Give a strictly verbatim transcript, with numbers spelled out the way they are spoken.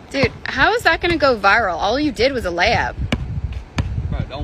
Dude, how is that going to go viral? All you did was a layup.